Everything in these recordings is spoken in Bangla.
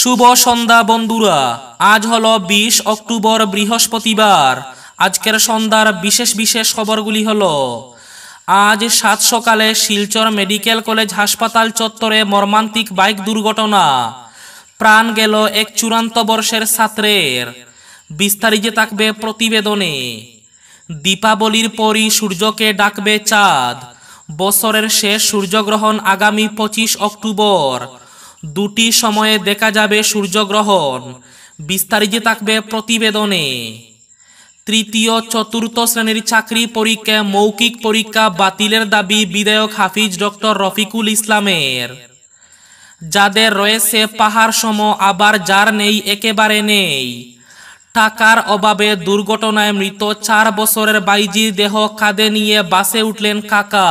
শুভ সন্ধ্যা বন্ধুরা, আজ হলো 20 অক্টোবর বৃহস্পতিবার। আজকের সন্ধ্যার বিশেষ বিশেষ খবরগুলি হলো, আজ 7 সকালে শিলচর মেডিকেল কলেজ হাসপাতাল চত্বরে মর্মান্তিক বাইক দুর্ঘটনা, প্রাণ গেল এক 84 বর্ষের ছাত্রের। বিস্তারিত থাকবে প্রতিবেদনে। দীপাবলির পরই সূর্যকে ডাকবে চাঁদ, বছরের শেষ সূর্যগ্রহণ আগামী 25 অক্টোবর। দুটি সময়ে দেখা যাবে সূর্যগ্রহণ, বিস্তারিত থাকবে প্রতিবেদনে। তৃতীয় চতুর্থ শ্রেণীর চাকরি পরীক্ষা মৌখিক পরীক্ষা বাতিলের দাবি বিধায়ক হাফিজ ডক্টর রফিকুল ইসলামের। যাদের রয়েছে পাহাড় সম, আবার যার নেই একেবারে নেই। টাকার অভাবে দুর্ঘটনায় মৃত 4 বছরের বাইজির দেহ কাঁধে নিয়ে বাসে উঠলেন কাকা।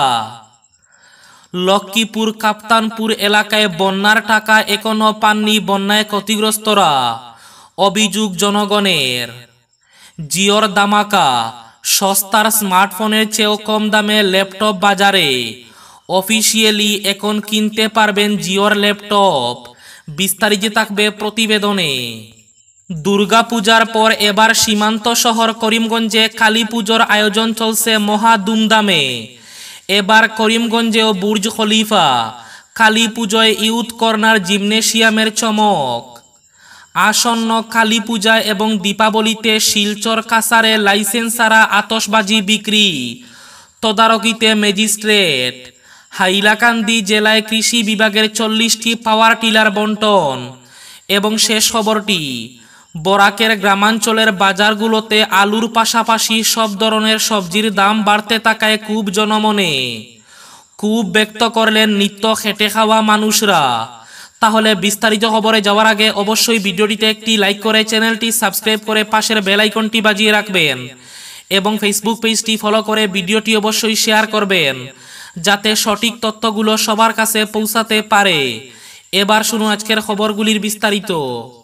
লক্ষ্মীপুর কাপ্তানপুর এলাকায় বন্যার টাকা এখনো পাননি বন্যায় ক্ষতিগ্রস্তরা, অভিযোগ জনগণের। জিওর দামাকা, সস্তার স্মার্টফোনের চেয়েও কম দামে ল্যাপটপ বাজারে। অফিসিয়ালি এখন কিনতে পারবেন জিওর ল্যাপটপ, বিস্তারিত থাকবে প্রতিবেদনে। দুর্গাপূজার পর এবার সীমান্ত শহর করিমগঞ্জে কালী পুজোর আয়োজন চলছে মহা ধুমধামে। এবার করিমগঞ্জেও বুর্জ খলিফা, কালী পুজোয় ইউথ কর্নার জিমনেশিয়ামের চমক। আসন্ন কালী পূজা এবং দীপাবলিতে শিলচর কাছারে লাইসেন্স ছাড়া আতশবাজি বিক্রি, তদারকিতে ম্যাজিস্ট্রেট। হাইলাকান্দি জেলায় কৃষি বিভাগের 40টি পাওয়ার টিলার বন্টন। এবং শেষ খবরটি, বরাকের গ্রামাঞ্চলের বাজারগুলোতে আলুর পাশাপাশি সব ধরনের সবজির দাম বাড়তে থাকায় খুব জনমনে ক্ষোভ ব্যক্ত করলেন নিত্য খেটে খাওয়া মানুষরা। তাহলে বিস্তারিত খবরে যাওয়ার আগে অবশ্যই ভিডিওটিতে একটি লাইক করে চ্যানেলটি সাবস্ক্রাইব করে পাশের বেল আইকনটি বাজিয়ে রাখবেন এবং ফেসবুক পেজটি ফলো করে ভিডিওটি অবশ্যই শেয়ার করবেন, যাতে সঠিক তথ্যগুলো সবার কাছে পৌঁছাতে পারে। এবার শুনুন আজকের খবরগুলির বিস্তারিত।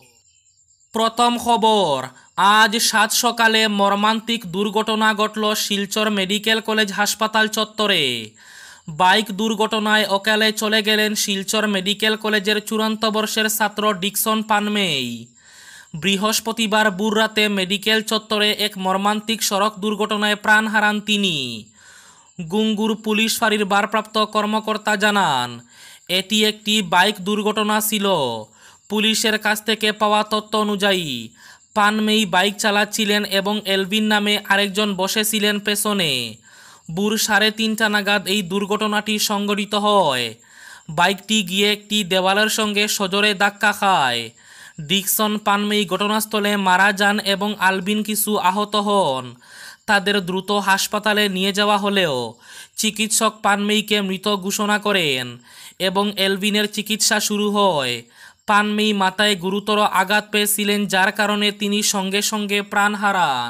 প্রথম খবর, আজ 7 সকালে মর্মান্তিক দুর্ঘটনা ঘটল শিলচর মেডিকেল কলেজ হাসপাতাল চত্বরে। বাইক দুর্ঘটনায় অকালে চলে গেলেন শিলচর মেডিকেল কলেজের 84 বর্ষের ছাত্র ডিকসন পানমেই। বৃহস্পতিবার ভোর রাতে মেডিকেল চত্বরে এক মর্মান্তিক সড়ক দুর্ঘটনায় প্রাণ হারান তিনি। গুঙ্গুর পুলিশ ফাঁড়ির ভারপ্রাপ্ত কর্মকর্তা জানান, এটি একটি বাইক দুর্ঘটনা ছিল। পুলিশের কাছ থেকে পাওয়া তথ্য অনুযায়ী পানমেই বাইক চালাচ্ছিলেন এবং এলভিন নামে আরেকজন বসেছিলেন পেছনে। ভোর 3:30 নাগাদ এই দুর্ঘটনাটি সংঘটিত হয়। বাইকটি গিয়ে একটি দেওয়ালের সঙ্গে সজোরে ধাক্কা খায়। ডিকসন পানমেই ঘটনাস্থলে মারা যান এবং আলবিন কিছু আহত হন। তাদের দ্রুত হাসপাতালে নিয়ে যাওয়া হলেও চিকিৎসক পানমেইকে মৃত ঘোষণা করেন এবং এলভিনের চিকিৎসা শুরু হয়। পানমেই মাথায় গুরুতর আঘাত পেয়েছিলেন, যার কারণে তিনি সঙ্গে সঙ্গে প্রাণ হারান।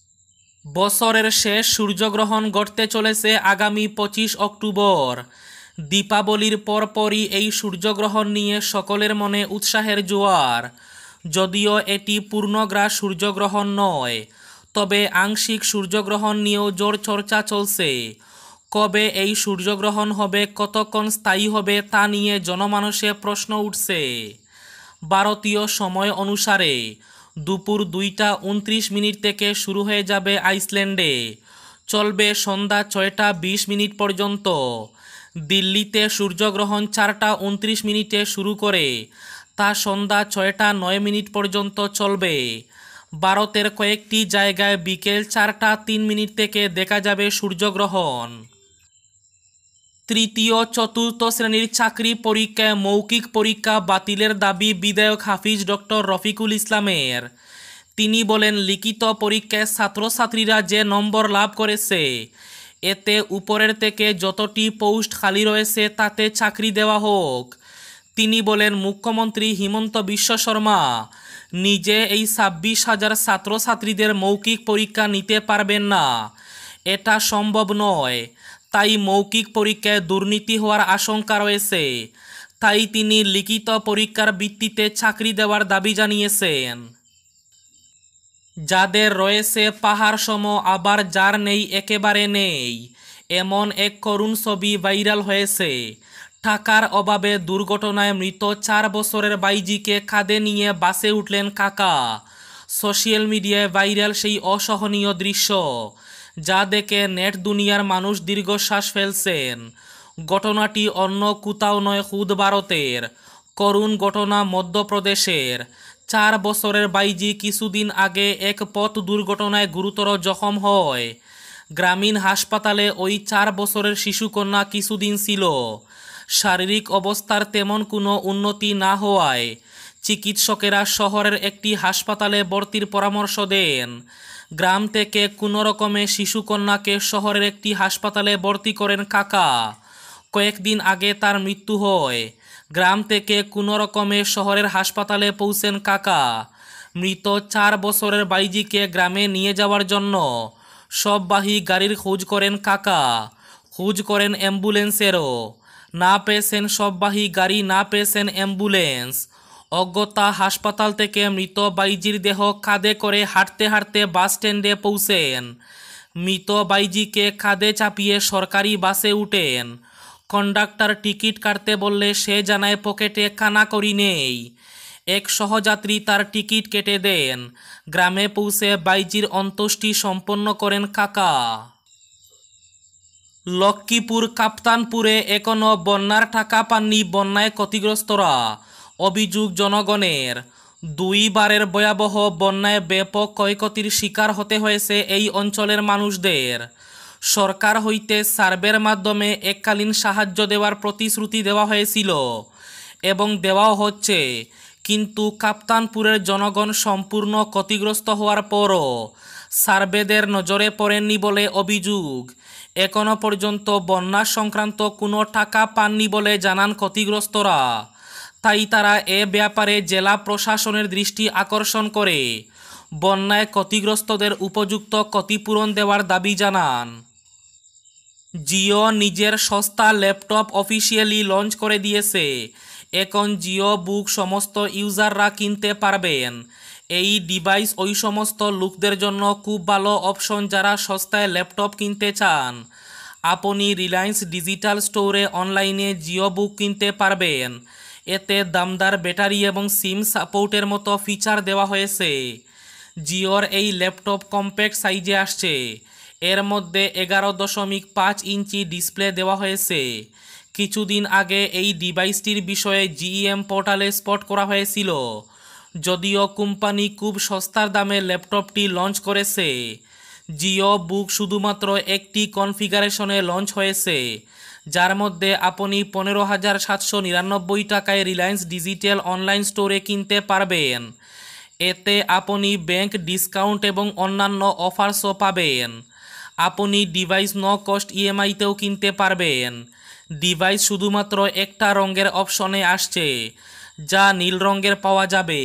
বছরের শেষ সূর্যগ্রহণ ঘটতে চলেছে আগামী 25 অক্টোবর। দীপাবলির পরপরই এই সূর্যগ্রহণ নিয়ে সকলের মনে উৎসাহের জোয়ার। যদিও এটি পূর্ণগ্রাস সূর্যগ্রহণ নয়, তবে আংশিক সূর্যগ্রহণ নিয়েও জোর চর্চা চলছে। কবে এই সূর্যগ্রহণ হবে, কতক্ষণ স্থায়ী হবে, তা নিয়ে জনমানসে প্রশ্ন উঠছে। ভারতীয় সময় অনুসারে দুপুর 2:29 থেকে শুরু হয়ে যাবে আইসল্যান্ডে, চলবে সন্ধ্যা 6:20 পর্যন্ত। দিল্লিতে সূর্যগ্রহণ 4:29 শুরু করে তা সন্ধ্যা 6:09 পর্যন্ত চলবে। ভারতের কয়েকটি জায়গায় বিকেল 4:03 থেকে দেখা যাবে সূর্যগ্রহণ। তৃতীয় চতুর্থ শ্রেণীর চাকরি পরীক্ষায় মৌখিক পরীক্ষা বাতিলের দাবি বিধায়ক হাফিজ ডক্টর রফিকুল ইসলামের। তিনি বলেন, লিখিত পরীক্ষায় ছাত্রছাত্রীরা যে নম্বর লাভ করেছে, এতে উপরের থেকে যতটি পোস্ট খালি রয়েছে তাতে চাকরি দেওয়া হোক। তিনি বলেন, মুখ্যমন্ত্রী হিমন্ত বিশ্ব শর্মা নিজে এই 26,000 ছাত্রছাত্রীদের মৌখিক পরীক্ষা নিতে পারবেন না, এটা সম্ভব নয়। তাই মৌখিক পরীক্ষায় দুর্নীতি হওয়ার আশঙ্কা রয়েছে। তাই তিনি লিখিত পরীক্ষার ভিত্তিতে চাকরি দেওয়ার দাবি জানিয়েছেন। যাদের রয়েছে পাহাড় সম, আবার যার নেই একেবারে নেই, এমন এক করুণ ছবি ভাইরাল হয়েছে। টাকার অভাবে দুর্ঘটনায় মৃত 4 বছরের বাইজিকে কাঁধে নিয়ে বাসে উঠলেন কাকা। সোশ্যাল মিডিয়ায় ভাইরাল সেই অসহনীয় দৃশ্য, যা দেখে নেট দুনিয়ার মানুষ দীর্ঘশ্বাস ফেলছেন। ঘটনাটি অন্য কোথাও নয়, খুদ ভারতের। করুণ ঘটনা মধ্যপ্রদেশের। 4 বছরের বাইজি কিছুদিন আগে এক পথ দুর্ঘটনায় গুরুতর জখম হয়। গ্রামীণ হাসপাতালে ওই 4 বছরের শিশুকন্যা কিছুদিন ছিল। শারীরিক অবস্থার তেমন কোনো উন্নতি না হওয়ায় চিকিৎসকেরা শহরের একটি হাসপাতালে ভর্তির পরামর্শ দেন। গ্রাম থেকে কোনো রকমে শিশুকন্যাকে শহরের একটি হাসপাতালে ভর্তি করেন কাকা। কয়েকদিন আগে তার মৃত্যু হয়। গ্রাম থেকে কোনো রকমে শহরের হাসপাতালে পৌঁছেন কাকা। মৃত 4 বছরের বাইজিকে গ্রামে নিয়ে যাওয়ার জন্য সববাহী গাড়ির খোঁজ করেন কাকা। খোঁজ করেন অ্যাম্বুলেন্সেরও। না পেয়েছেন সববাহী গাড়ি, না পেয়েছেন অ্যাম্বুলেন্স। অগত্যা হাসপাতাল থেকে মৃত বাইজির দেহ কাঁধে করে হাঁটতে হাঁটতে বাস স্ট্যান্ডে পৌঁছেন। মৃত বাইজিকে কাঁধে চাপিয়ে সরকারি বাসে উঠেন। কন্ডাক্টর টিকিট কাটতে বললে সে জানায় পকেটে কানাকড়ি নেই। এক সহযাত্রী তার টিকিট কেটে দেন। গ্রামে পৌঁছে বাইজির অন্ত্যেষ্টি সম্পন্ন করেন কাকা। লক্ষ্মীপুর কাপ্তানপুরে এখনও বন্যার টাকা পাননি বন্যায় ক্ষতিগ্রস্তরা। অভিযোগ জনগণের। 2 বারের ভয়াবহ বন্যায় ব্যাপক ক্ষয়ক্ষতির শিকার হতে হয়েছে এই অঞ্চলের মানুষদের। সরকার হইতে সার্ভের মাধ্যমে এককালীন সাহায্য দেওয়ার প্রতিশ্রুতি দেওয়া হয়েছিল এবং দেওয়াও হচ্ছে, কিন্তু কাপ্তানপুরের জনগণ সম্পূর্ণ ক্ষতিগ্রস্ত হওয়ার পরও সার্ভেদের নজরে পড়েননি বলে অভিযোগ। এখনও পর্যন্ত বন্যা সংক্রান্ত কোনো টাকা পাননি বলে জানান ক্ষতিগ্রস্তরা। তাই তারা এ ব্যাপারে জেলা প্রশাসনের দৃষ্টি আকর্ষণ করে বন্যায় ক্ষতিগ্রস্তদের উপযুক্ত ক্ষতিপূরণ দেওয়ার দাবি জানান। জিও নিজের সস্তা ল্যাপটপ অফিসিয়ালি লঞ্চ করে দিয়েছে। এখন জিও বুক সমস্ত ইউজাররা কিনতে পারবেন। এই ডিভাইস ওই সমস্ত লোকদের জন্য খুব ভালো অপশন যারা সস্তায় ল্যাপটপ কিনতে চান। আপনি রিলায়েন্স ডিজিটাল স্টোরে অনলাইনে জিও বুক কিনতে পারবেন। এতে দামদার ব্যাটারি এবং সিম সাপোর্টের মতো ফিচার দেওয়া হয়েছে। জিওর এই ল্যাপটপ কম্প্যাক্ট সাইজে আসছে। এর মধ্যে 11.5 ইঞ্চি ডিসপ্লে দেওয়া হয়েছে। কিছুদিন আগে এই ডিভাইসটির বিষয়ে জিইএম পোর্টালে স্পট করা হয়েছিল। যদিও কোম্পানি খুব সস্তার দামে ল্যাপটপটি লঞ্চ করেছে। জিও বুক শুধুমাত্র একটি কনফিগারেশনে লঞ্চ হয়েছে, যার মধ্যে আপনি 15,799 টাকায় রিলায়েন্স ডিজিটাল অনলাইন স্টোরে কিনতে পারবেন। এতে আপনি ব্যাংক ডিসকাউন্ট এবং অন্যান্য অফার্সও পাবেন। আপনি ডিভাইস নো কস্ট ইএমআইতেও কিনতে পারবেন। ডিভাইস শুধুমাত্র একটা রঙের অপশনে আসছে, যা নীল রঙের পাওয়া যাবে।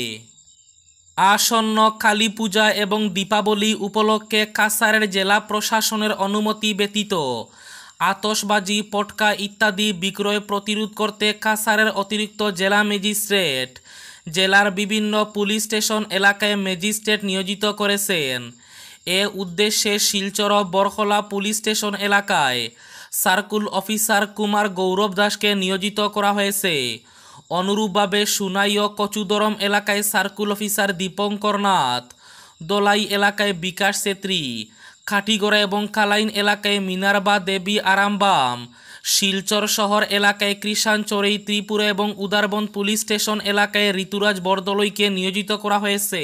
আসন্ন কালী পূজা এবং দীপাবলি উপলক্ষে কাছাড়ের জেলা প্রশাসনের অনুমতি ব্যতীত আতশবাজি, পটকা ইত্যাদি বিক্রয় প্রতিরোধ করতে কাছাড়ের অতিরিক্ত জেলা ম্যাজিস্ট্রেট জেলার বিভিন্ন পুলিশ স্টেশন এলাকায় ম্যাজিস্ট্রেট নিয়োজিত করেছেন। এ উদ্দেশ্যে শিলচর বরখলা পুলিশ স্টেশন এলাকায় সার্কুল অফিসার কুমার গৌরব দাসকে নিয়োজিত করা হয়েছে। অনুরূপভাবে সুনাই ও কচুদরম এলাকায় সার্কুল অফিসার দীপঙ্কর নাথ, দোলাই এলাকায় বিকাশ ছেত্রী, খাটিগড়া এবং কালাইন এলাকায় মিনারবা দেবী আরামবাম, শিলচর শহর এলাকায় কৃষাণ চড়েই ত্রিপুরা এবং উদারবন পুলিশ স্টেশন এলাকায় ঋতুরাজ বরদলৈকে নিয়োজিত করা হয়েছে।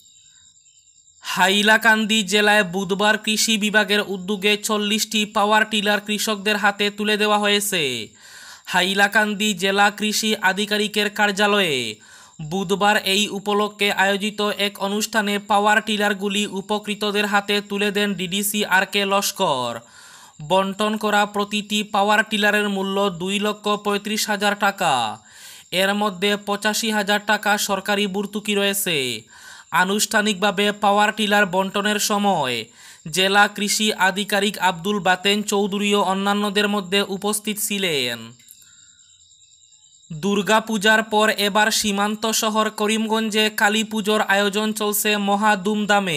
হাইলাকান্দি জেলায় বুধবার কৃষি বিভাগের উদ্যোগে 40টি পাওয়ার টিলার কৃষকদের হাতে তুলে দেওয়া হয়েছে। হাইলাকান্দি জেলা কৃষি আধিকারিকের কার্যালয়ে বুধবার এই উপলক্ষে আয়োজিত এক অনুষ্ঠানে পাওয়ার টিলারগুলি উপকৃতদের হাতে তুলে দেন ডিডিসি আর.কে. লস্কর। বন্টন করা প্রতিটি পাওয়ার টিলারের মূল্য 2,35,000 টাকা। এর মধ্যে 85,000 টাকা সরকারি ভর্তুকি রয়েছে। আনুষ্ঠানিকভাবে পাওয়ার টিলার বন্টনের সময় জেলা কৃষি আধিকারিক আব্দুল বাতেন চৌধুরী ও অন্যান্যদের মধ্যে উপস্থিত ছিলেন। দুর্গাপূজার পর এবার সীমান্ত শহর করিমগঞ্জে কালী পুজোর আয়োজন চলছে মহা ধুমধামে।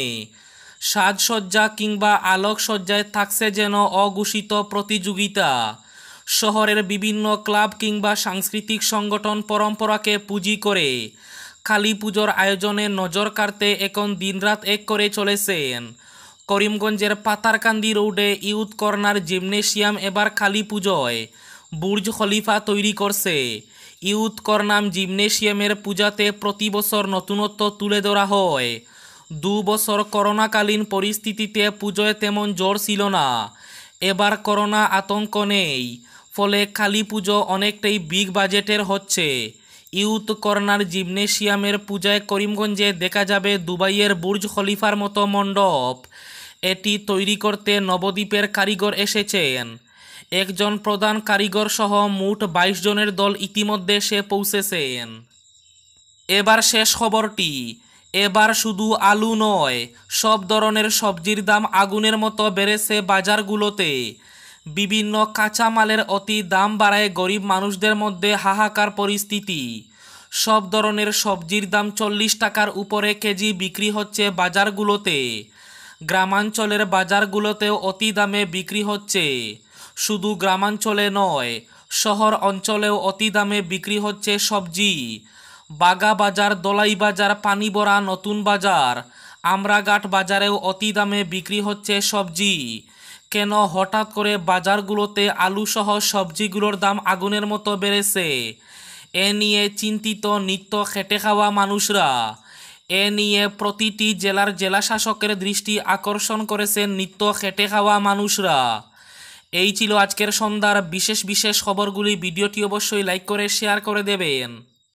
সাজসজ্জা কিংবা আলোকসজ্জায় থাকছে যেন অঘোষিত প্রতিযোগিতা। শহরের বিভিন্ন ক্লাব কিংবা সাংস্কৃতিক সংগঠন পরম্পরাকে পুঁজি করে কালী পুজোর আয়োজনে নজর কাড়তে এখন দিনরাত এক করে চলেছেন। করিমগঞ্জের পাতারকান্দি রোডে ইউথ কর্নার জিমনেশিয়াম এবার কালী পুজোয় বুর্জ খলিফা তৈরি করছে। ইউথ কর্নার জিমনেশিয়ামের পূজাতে প্রতি বছর নতুনত্ব তুলে ধরা হয়। 2 বছর করোনাকালীন পরিস্থিতিতে পুজোয় তেমন জোর ছিল না। এবার করোনা আতঙ্ক নেই, ফলে কালী পুজো অনেকটাই বিগ বাজেটের হচ্ছে। ইউথ কর্নার জিমনেশিয়ামের পূজায় করিমগঞ্জে দেখা যাবে দুবাইয়ের বুর্জ খলিফার মতো মণ্ডপ। এটি তৈরি করতে নবদ্বীপের কারিগর এসেছেন। একজন প্রধান কারিগর সহ মোট 22 জনের দল ইতিমধ্যে সে পৌঁছেছেন। এবার শেষ খবরটি। এবার শুধু আলু নয়, সব ধরনের সবজির দাম আগুনের মতো বেড়েছে বাজারগুলোতে। বিভিন্ন কাঁচামালের অতি দাম বাড়ায় গরিব মানুষদের মধ্যে হাহাকার পরিস্থিতি। সব ধরনের সবজির দাম 40 টাকার উপরে কেজি বিক্রি হচ্ছে বাজারগুলোতে। গ্রামাঞ্চলের বাজারগুলোতেও অতি দামে বিক্রি হচ্ছে। শুধু গ্রামাঞ্চলে নয়, শহর অঞ্চলেও অতি দামে বিক্রি হচ্ছে সবজি। বাগা বাজার, দলাই বাজার, পানিবড়া, নতুন বাজার, আমরাঘাট বাজারেও অতি দামে বিক্রি হচ্ছে সবজি। কেন হঠাৎ করে বাজারগুলোতে আলুসহ সবজিগুলোর দাম আগুনের মতো বেড়েছে? এ নিয়ে চিন্তিত নিত্য খেটে খাওয়া মানুষরা। এ নিয়ে প্রতিটি জেলার জেলাশাসকের দৃষ্টি আকর্ষণ করেছেন নিত্য খেটে খাওয়া মানুষরা। এই ছিল আজকের সন্ধ্যার বিশেষ বিশেষ খবরগুলি। ভিডিওটি অবশ্যই লাইক করে শেয়ার করে দেবেন।